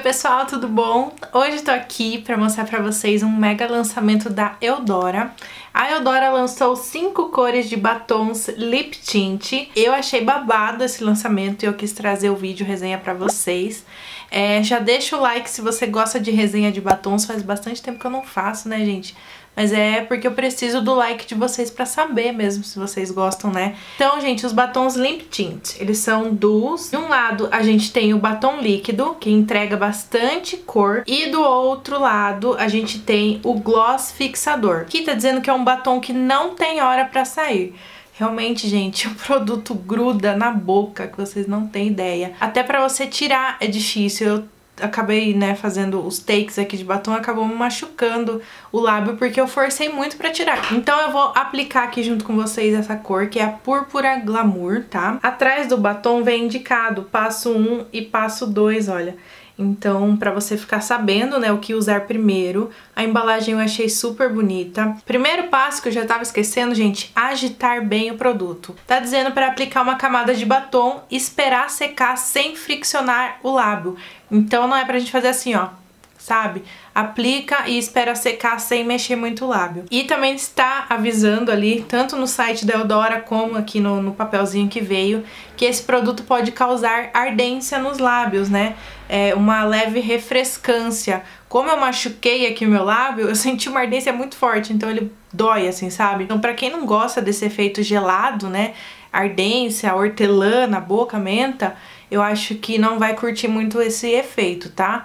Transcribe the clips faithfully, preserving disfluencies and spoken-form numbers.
pessoal, tudo bom? Hoje eu tô aqui pra mostrar pra vocês um mega lançamento da Eudora. A Eudora lançou cinco cores de batons Lip Tint. Eu achei babado esse lançamento e eu quis trazer o vídeo resenha pra vocês. É, já deixa o like se você gosta de resenha de batons, faz bastante tempo que eu não faço, né, gente? Mas é porque eu preciso do like de vocês pra saber mesmo se vocês gostam, né? Então, gente, os batons Lip Tint, eles são duos. De um lado, a gente tem o batom líquido, que entrega bastante cor. E do outro lado, a gente tem o gloss fixador, que tá dizendo que é um batom que não tem hora pra sair. Realmente, gente, o produto gruda na boca, que vocês não têm ideia. Até pra você tirar é difícil. Eu acabei, né, fazendo os takes aqui de batom, acabou me machucando o lábio porque eu forcei muito pra tirar. Então eu vou aplicar aqui junto com vocês essa cor, que é a Púrpura Glamour, tá? Atrás do batom vem indicado passo um e passo dois, olha. Então, pra você ficar sabendo, né, o que usar primeiro. A embalagem eu achei super bonita. Primeiro passo que eu já tava esquecendo, gente, agitar bem o produto. Tá dizendo pra aplicar uma camada de batom e esperar secar sem friccionar o lábio. Então não é pra gente fazer assim, ó, sabe? Aplica e espera secar sem mexer muito o lábio. E também está avisando ali, tanto no site da Eudora como aqui no, no papelzinho que veio, que esse produto pode causar ardência nos lábios, né? É uma leve refrescância. Como eu machuquei aqui o meu lábio, eu senti uma ardência muito forte, então ele dói assim, sabe? Então pra quem não gosta desse efeito gelado, né? Ardência, hortelã na boca, menta, eu acho que não vai curtir muito esse efeito, tá?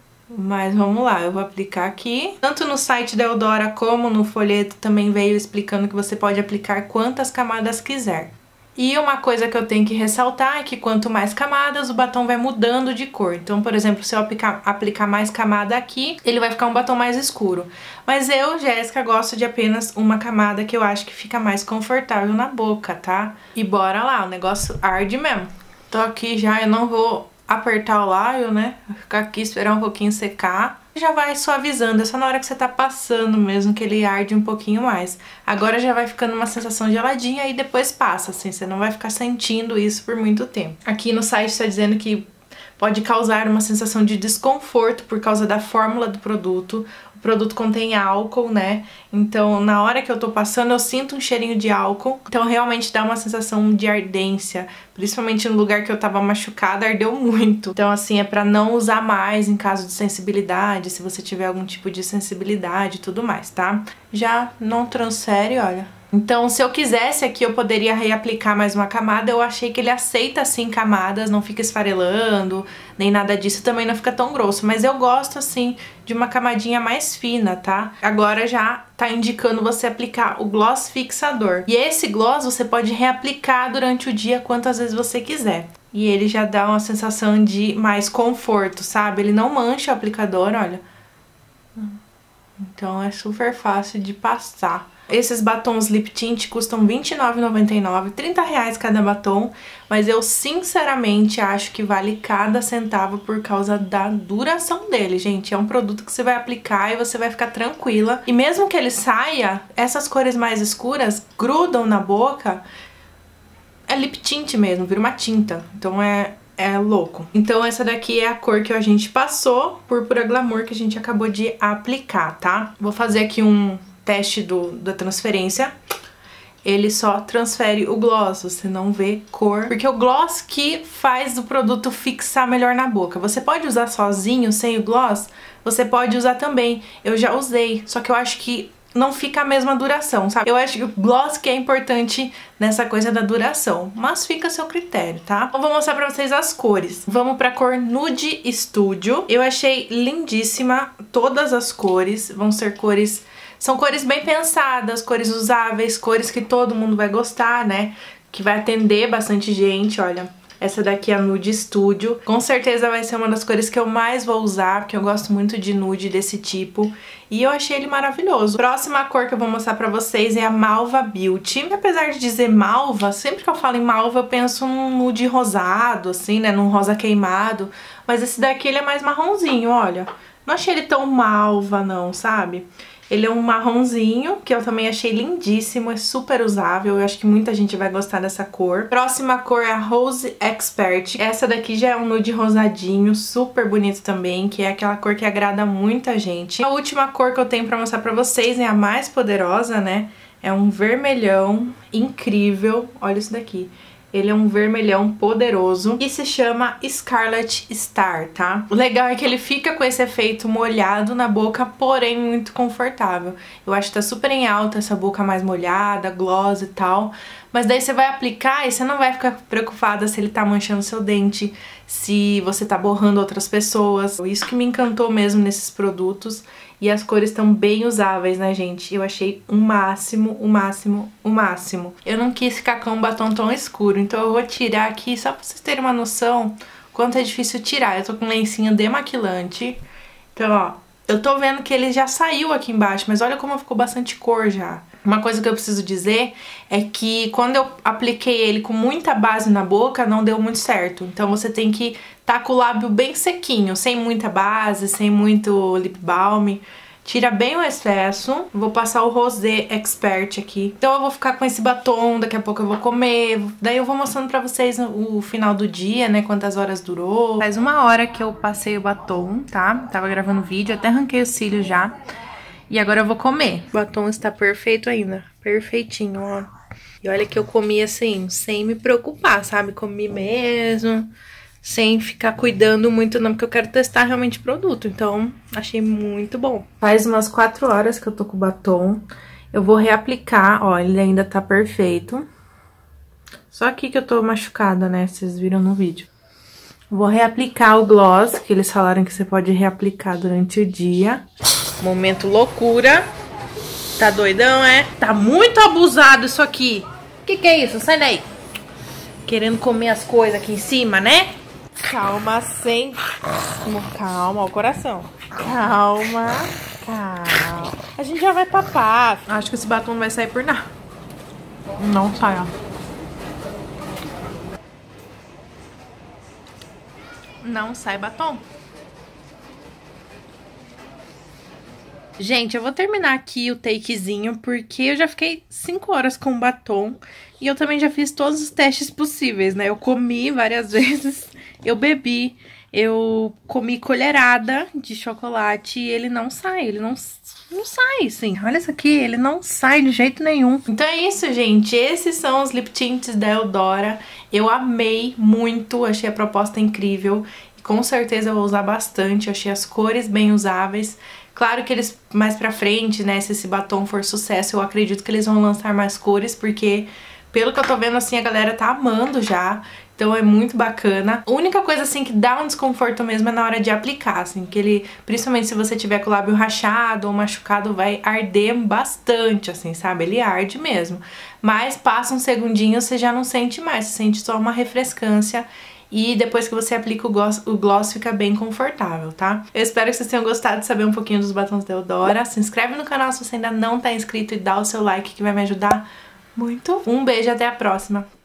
Mas vamos lá, eu vou aplicar aqui. Tanto no site da Eudora como no folheto também veio explicando que você pode aplicar quantas camadas quiser. E uma coisa que eu tenho que ressaltar é que quanto mais camadas, o batom vai mudando de cor. Então, por exemplo, se eu aplicar, aplicar mais camada aqui, ele vai ficar um batom mais escuro. Mas eu, Jéssica, gosto de apenas uma camada que eu acho que fica mais confortável na boca, tá? E bora lá, o negócio arde mesmo. Tô aqui já, eu não vou apertar o lábio, né? Vou ficar aqui, esperar um pouquinho secar. Já vai suavizando, é só na hora que você tá passando mesmo que ele arde um pouquinho mais. Agora já vai ficando uma sensação geladinha e depois passa, assim, você não vai ficar sentindo isso por muito tempo. Aqui no site tá dizendo que pode causar uma sensação de desconforto por causa da fórmula do produto. O produto contém álcool, né? Então, na hora que eu tô passando, eu sinto um cheirinho de álcool. Então, realmente dá uma sensação de ardência. Principalmente no lugar que eu tava machucada, ardeu muito. Então, assim, é pra não usar mais em caso de sensibilidade, se você tiver algum tipo de sensibilidade e tudo mais, tá? Já não transfere, olha. Então, se eu quisesse aqui, eu poderia reaplicar mais uma camada. Eu achei que ele aceita, assim, camadas, não fica esfarelando, nem nada disso. Também não fica tão grosso, mas eu gosto, assim, de uma camadinha mais fina, tá? Agora já tá indicando você aplicar o gloss fixador. E esse gloss você pode reaplicar durante o dia quantas vezes você quiser. E ele já dá uma sensação de mais conforto, sabe? Ele não mancha o aplicador, olha. Então é super fácil de passar. Esses batons Lip Tint custam vinte e nove reais e noventa e nove centavos, trinta reais cada batom, mas eu sinceramente acho que vale cada centavo por causa da duração dele, gente. É um produto que você vai aplicar e você vai ficar tranquila. E mesmo que ele saia, essas cores mais escuras grudam na boca. É Lip Tint mesmo, vira uma tinta, então é... é louco. Então essa daqui é a cor que a gente passou, Púrpura Glamour, que a gente acabou de aplicar, tá? Vou fazer aqui um teste do, da transferência. Ele só transfere o gloss, você não vê cor. Porque o gloss que faz o produto fixar melhor na boca. Você pode usar sozinho, sem o gloss, você pode usar também. Eu já usei, só que eu acho que não fica a mesma duração, sabe? Eu acho que o gloss que é importante nessa coisa da duração, mas fica a seu critério, tá? Eu vou mostrar pra vocês as cores. Vamos pra cor Nude Studio. Eu achei lindíssima todas as cores, vão ser cores... São cores bem pensadas, cores usáveis, cores que todo mundo vai gostar, né? Que vai atender bastante gente, olha. Essa daqui é a Nude Studio. Com certeza vai ser uma das cores que eu mais vou usar, porque eu gosto muito de nude desse tipo. E eu achei ele maravilhoso. Próxima cor que eu vou mostrar pra vocês é a Malva Beauty. E apesar de dizer malva, sempre que eu falo em malva eu penso num nude rosado, assim, né? Num rosa queimado. Mas esse daqui ele é mais marronzinho, olha. Não achei ele tão malva não, sabe? Ele é um marronzinho, que eu também achei lindíssimo, é super usável, eu acho que muita gente vai gostar dessa cor. Próxima cor é a Rose Expert. Essa daqui já é um nude rosadinho, super bonito também, que é aquela cor que agrada muita gente. A última cor que eu tenho pra mostrar pra vocês é a mais poderosa, né? É um vermelhão incrível, olha isso daqui. Ele é um vermelhão poderoso e se chama Scarlet Star, tá? O legal é que ele fica com esse efeito molhado na boca, porém muito confortável. Eu acho que tá super em alta essa boca mais molhada, gloss e tal. Mas daí você vai aplicar e você não vai ficar preocupada se ele tá manchando seu dente, se você tá borrando outras pessoas. Isso que me encantou mesmo nesses produtos. E as cores estão bem usáveis, né, gente? Eu achei o máximo, o máximo, o máximo. Eu não quis ficar com um batom tão escuro, então eu vou tirar aqui só pra vocês terem uma noção quanto é difícil tirar. Eu tô com um lencinho demaquilante. Então, ó, eu tô vendo que ele já saiu aqui embaixo, mas olha como ficou bastante cor já. Uma coisa que eu preciso dizer é que quando eu apliquei ele com muita base na boca, não deu muito certo. Então você tem que tá com o lábio bem sequinho, sem muita base, sem muito lip balm. Tira bem o excesso. Vou passar o Rosé Expert aqui. Então eu vou ficar com esse batom, daqui a pouco eu vou comer. Daí eu vou mostrando pra vocês o final do dia, né, quantas horas durou. Faz uma hora que eu passei o batom, tá? Tava gravando vídeo, até arranquei os cílios já. E agora eu vou comer. O batom está perfeito ainda. Perfeitinho, ó. E olha que eu comi assim, sem me preocupar, sabe? Comi mesmo, sem ficar cuidando muito não, porque eu quero testar realmente o produto. Então, achei muito bom. Faz umas quatro horas que eu tô com o batom. Eu vou reaplicar, ó, ele ainda tá perfeito. Só aqui que eu tô machucada, né? Vocês viram no vídeo. Vou reaplicar o gloss, que eles falaram que você pode reaplicar durante o dia. Momento loucura. Tá doidão, é? Tá muito abusado isso aqui. Que que é isso? Sai daí. Querendo comer as coisas aqui em cima, né? Calma, sem... Calma, o coração. Calma, calma. A gente já vai papar. Acho que esse batom não vai sair por nada. Não sai, ó. Não sai batom. Gente, eu vou terminar aqui o takezinho, porque eu já fiquei cinco horas com o batom. E eu também já fiz todos os testes possíveis, né? Eu comi várias vezes, eu bebi, eu comi colherada de chocolate e ele não sai, ele não, não sai, sim. Olha isso aqui, ele não sai de jeito nenhum. Então é isso, gente. Esses são os lip tints da Eudora. Eu amei muito, achei a proposta incrível. E com certeza eu vou usar bastante, achei as cores bem usáveis. Claro que eles, mais pra frente, né, se esse batom for sucesso, eu acredito que eles vão lançar mais cores, porque, pelo que eu tô vendo, assim, a galera tá amando já. Então é muito bacana. A única coisa, assim, que dá um desconforto mesmo é na hora de aplicar, assim, que ele, principalmente se você tiver com o lábio rachado ou machucado, vai arder bastante, assim, sabe? Ele arde mesmo. Mas passa um segundinho, você já não sente mais, você sente só uma refrescância. E depois que você aplica o gloss, o gloss fica bem confortável, tá? Eu espero que vocês tenham gostado de saber um pouquinho dos batons da Eudora. Se inscreve no canal se você ainda não tá inscrito e dá o seu like que vai me ajudar muito. Um beijo e até a próxima.